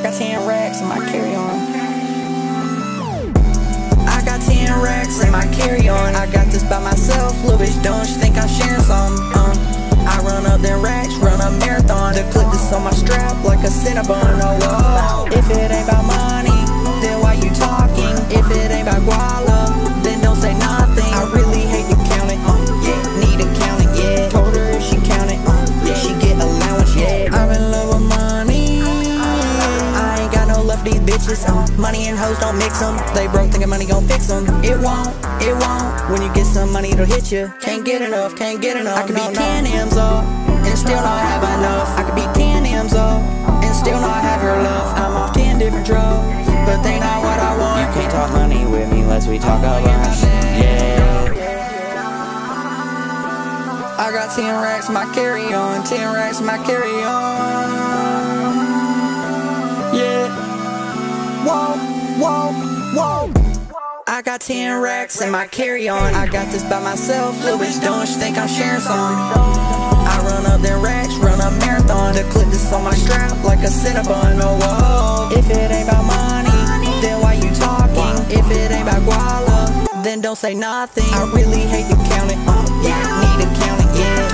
got 10 racks in my carry-on. I got 10 racks in my carry-on. I got this by myself, little bitch don't you think I'm sharing some? I run up them racks, run a marathon. The clip is on my strap like a Cinnabon. Oh, whoa. If it ain't about money, then why you talking? If it ain't about guala, then don't say nothing. I really hate to count it, yeah, need to count it, yeah. Told her if she count it, yeah, she get allowance, yeah. I'm in love with money, I ain't got no love for these bitches. Money and hoes don't mix them. They broke thinking money gon' fix them. It won't. When you get some money it'll hit you. Can't get enough. I could be 10 M's off and still not have enough. I could be 10 M's off and still not have her love. I'm off 10 different drugs, but they not what I want. You can't talk money with me unless we talk a bunch, yeah. I got 10 racks in my carry-on, 10 racks in my carry-on, yeah. Whoa. I got 10 racks in my carry-on. I got this by myself, little bitch don't you think I'm sharing some? I run up them racks, run a marathon. The clip is on my strap like a Cinnabon. Oh, whoa. If it ain't about money, then why you talking? If it ain't about guala, then don't say nothing. I really hate to count it, yeah, need to count it, yeah.